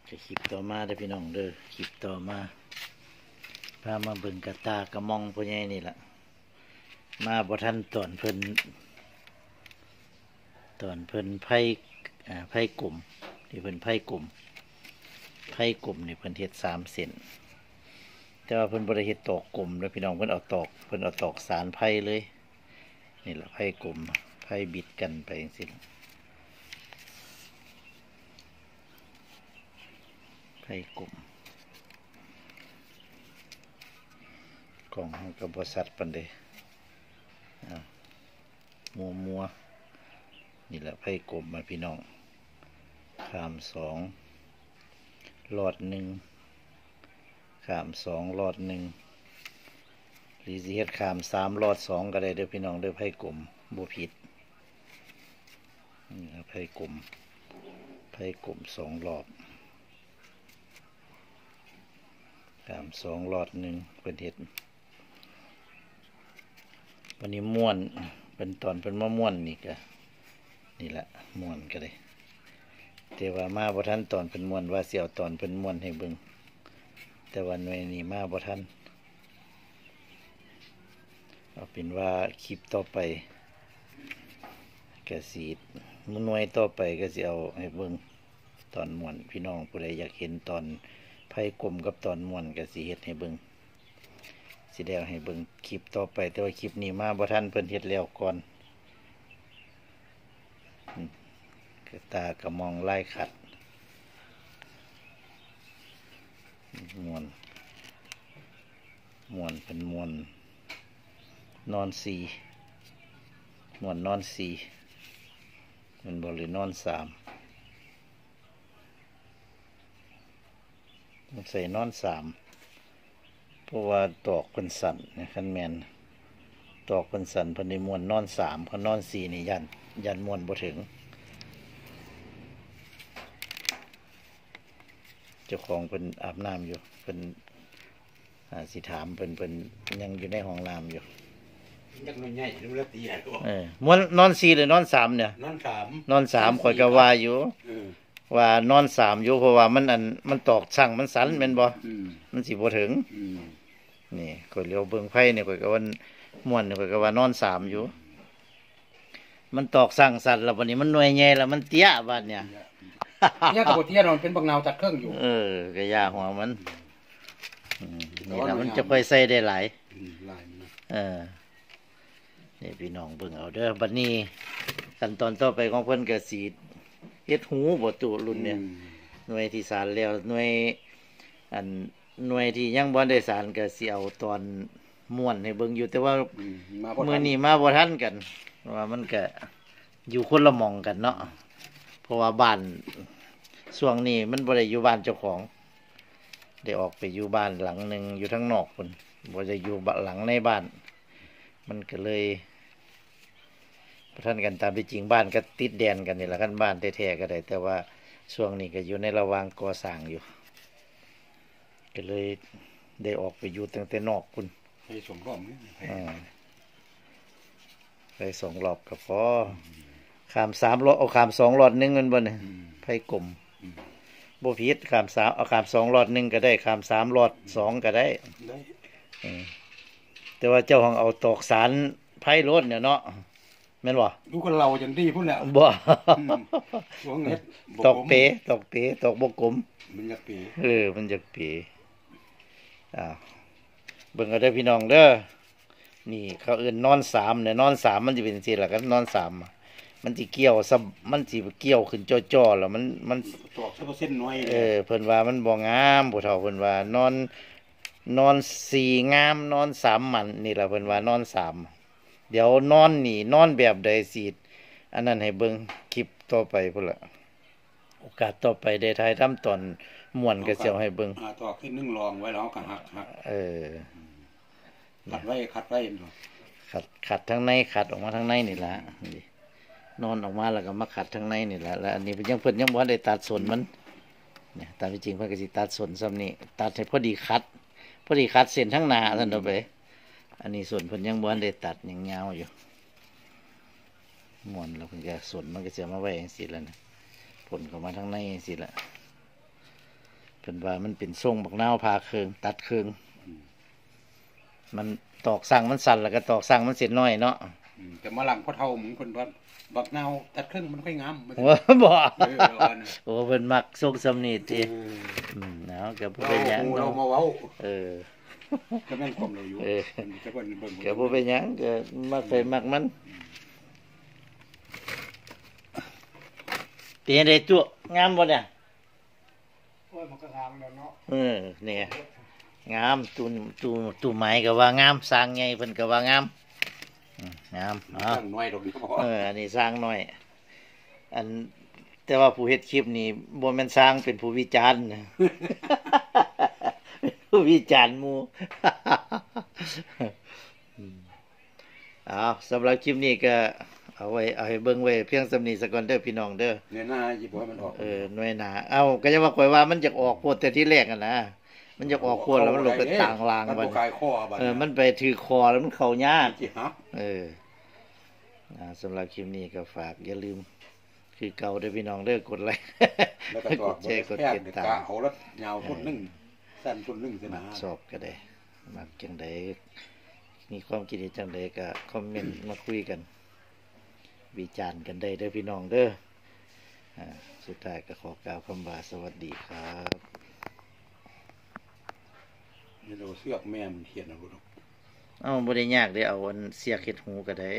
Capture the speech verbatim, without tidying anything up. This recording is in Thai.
จะคลิปต่อมาเด้อพี่น้องเด้อคลิปต่อมาพามาเบิ่งกระตากระมองพ่อใหญ่นี่แหละมาบ่ทันตอนเพิ่นตอนเพิ่นไผ่อ่าไผ่กลุ่มที่เพิ่นไผ่กลุ่มไผ่กลุ่มนี่เพิ่นเฮ็ดสามเส้นแต่ว่าเพิ่นบ่ได้เฮ็ดตอกกลุ่มแล้วพี่น้องเพิ่นเอาตอกเพิ่นเอาตอกสารไผ่เลยนี่แหละไผ่กลุ่มไผ่บิดกันไปจังซี่ไผ่กลุ่มกล่องของกับบริษัทปันเดมัวมัวนี่แหละไผ่กลมมาพี่น้องขามสองหลอดหนึ่งขามสองหลอดหนึ่งหรือสิเฮ็ดขามสามหลอดสองก็ได้เด้อพี่น้องเด้อไผ่กลมบ่ผิดนี่ไผ่กลมไผ่กลมสองหลอดขามสองหลอดหนึ่งเป็นเฮ็ดวันนี้ม่วนเป็นตอนเป็นมะม่วนนี่ก็นี่แหละม่วนก็เลยแต่ว่ามาบ่ทันตอนเป็นม่วนว่าเสียวตอนเป็นม่วนให้เบิ่งแต่วันนี้นี่มาบ่ทันเอาเป็นว่าคลิปต่อไปก็สิหน่วยต่อไปก็สิเอาให้เบิ่งตอนม่วนพี่น้องผู้ใดอยากเห็นตอนไผ่กลมกับตอนม่วนก็สิเฮ็ดให้เบิ่งสิได้ให้เบิ่งคลิปต่อไปแต่ว่าคลิปนี้มาบ่ทันเพิ่นเฮ็ดแล้วก่อนกระตากระมองลายขัดม่วนม่วนเป็นม่วนนอนสีม่วนนอนสีมันบ่หรือนอนสามใส่นอนสามเพราะว่าตอกเป็นสันนะคันแมนตอกเป็นสันพันในมวนนอนสามพันนอนสี่นี่ยันยันมวนบ่ถึงเจ้าของเป็นอาบน้ำอยู่เป็นสิถามเป็นเป็นยังอยู่ในห้องน้ำอยู่ยักษ์น้อยใหญ่ดูแลตีใหญ่กว่าเออมวนนอนสี่หรือนอนสามเนี่ยนอนสามนอนสามข่อยก็ว่าอยู่ว่านอนสามอยู่เพราะว่ามันอันมันตอกช่างมันสันแม่นบ่มันสิบ่ถึงนี่ข่อยเลี้ยวเบิ่งไผ่นี่ข่อยก็ว่าม่วนนี่ข่อยก็ว่านอนสามอยู่มันตอกสั่งสันแล้ววันนี้มันหน่วยใหญ่แล้วมันเตี้ยบาดเนี่ยเนี่ยกับเตี้ยนอนเป็นบักนาวตัดเครื่องอยู่เออก็ยาหัวมันนี่ล่ะมันจะค่อยใส่ได้หลายเออนี่พี่น้องเบิ่งเอาเด้อบัดนี้ขั้นตอนต่อไปของเพิ่นก็สิเฮ็ดหูบ่ตุรุ่นเนี่ยหน่วยที่สารแล้วหน่วยอันหน่วยที่ยังบ่ได้สารก็สิเอาตอนม่วนให้เบิ่งอยู่แต่ว่ามื้อนี้มาบ่ทันกันว่ามันก็อยู่คนละหม่องกันเนาะเพราะว่าบ้านช่วงนี้มันบ่ได้อยู่บ้านเจ้าของได้ออกไปอยู่บ้านหลังนึงอยู่ทางนอกพุ่นบ่ได้อยู่หลังในบ้านมันก็เลยท่านกันตามที่จริงบ้านก็ติดแดนกันนี่แหละกันบ้านแท้ๆก็ได้แต่ว่าช่วงนี้ก็อยู่ในระหว่างก่อสร้างอยู่ก็เลยได้ออกไปอยู่ตั้งแต่นอกคุณไปสองรอบนี่ไปสองรอบก็พอขามสามรอบเอาขามสองรอบนึงมันบ่เนี่ยไผ่กลมบ่ผิดขามสามเอาขามสองรอบนึงก็ได้ขามสามรอบสองก็ได้แต่ว่าเจ้าของเอาตอกสารไผ่รถเนี่ยเนาะแม่นบ่ดูคนเราจังดีพุ่นแหละบ่ตอกเป๋ตอกเป๋ตอกบ่กลมมันอยากเป๋เออมันอยากเป๋อ้าวเบิ่งเอาเด้อพี่น้องเด้อนี่เขาเอิ้นนอนสามเนี่ยนอนสามมันสิเป็นจังซี่ล่ะครับนอนสามมันสิเกี่ยวซับมันสิเกี่ยวขึ้นจ่อๆแล้วมันมันตอกเส้นน้อยเออเพิ่นว่ามันบ่งามผู้เฒ่าเพิ่นว่านอนนอนสี่งามนอนสามมันนี่ล่ะเพิ่นว่านอนสามเดี๋ยวนอนนี่นอนแบบใดสิอันนั้นให้เบิ่งคลิปต่อไปพุ่นล่ะโอกาสต่อไปได้ถ่ายทำตอนม่วนก็สิเอาให้เบิ่งอ่าตอกขึ้นนึ่งรองไว้แล้วก็หักหักเออขัดไว้ขัดไว้ขัดขัดทั้งในขัดออกมาทั้งในนี่ล่ะนอนออกมาแล้วก็มาขัดทั้งในนี่ล่ะแล้วอันนี้เพิ่นยังเพิ่นยังบ่ได้ตัดส่วนมันเนี่ยตามจริงเพิ่นก็สิตัดส่วนซ้ำนี้ตัดให้พอดีคัดพอดีคัดเส้นทั้งหน้าซั่นเอาไปอันนี้ส่วนเพิ่นยังบ่ได้ตัดยังยาวอยู่ม่วนแล้วเพิ่นก็ส่วนมันก็สิมาไว้จังซี่แล้วนะผลเข้ามาทางในจังซี่ล่ะเป็นว่ามันเป็นทรงบักนาวพาเครืองตัดเครืองมันตอกสั่งมันสั่นแล้วก็ตอกสั่งมันเสร็จน้อยเนาะอืมแต่มาหลังพ่อเฒ่ามึงคนว่าบักนาวตัดครึ่งมันค่อยงามมันโอ้บ่เออเอานะโอ้เพิ่นมักทรงสำนีติเอออืมเนาะก็บ่เราเป็นหยังเราเนาะมาเว้าเออก็แม่นความเราอยู่เออมันจะเบิ่งเบิ่งก็บ่เป็นหยังก็มักไปมักมันเป็นจังไดตัวงามบ่เนี่ยโอ้ยมันก็ทางแล้วเนาะเออเนี่ยงามตูตูตูไม้ก็ว่างามสร้างใหญ่เพิ่นก็ว่างามอืมงามเอาตั้งน้อยดอกนี้เอออันนี้สร้างน้อย อันแต่ว่าผู้เฮ็ดคลิปนี่บ่แม่นสร้างเป็นผู้วิจารณ์นะ ผู้วิจารณ์หมู่ อืมเอาสำหรับคลิปนี้ก็เอาไว้เอาให้เบิ่งไว้เพียงสำนี้ซะก่อนเด้อพี่น้องเด้อเนี่ยหน้าหยิบให้มันออกเออหน่วยหนาเอ้าก็จะว่าข่อยว่ามันจะออกโพดแต่ที่แรกอ่ะนะมันจะออกโพดแล้วมันลงไปต่างลางมันบับ่ดกายข้อบัดเออมันไปถือคอแล้วมันเข้ายากสิฮับเอออ่าสำหรับคลิปนี้ก็ฝากอย่าลืม คือเก่าเด้อพี่น้องเด้อกดไลค์แล้วก็ตกอกดแชร์กดแค่ติดตากะมเอาแล้วยาวคนหนึงสั้นคนหนึงสินะชอบก็ได้มักจังใดมีความคิดเห็นจังใดก็คอมเมนต์มาคุยกัน วิจารณ์กันได้เด้อพี่น้องเด้ออ่าสุดท้ายก็ขอกล่าวคำว่าสวัสดีครับนี่เราเสือกแม่มันเขียนเอาลูกเอ้าบ่ได้ยากเด้เอาอันเสียกเฮ็ดหูก็ได้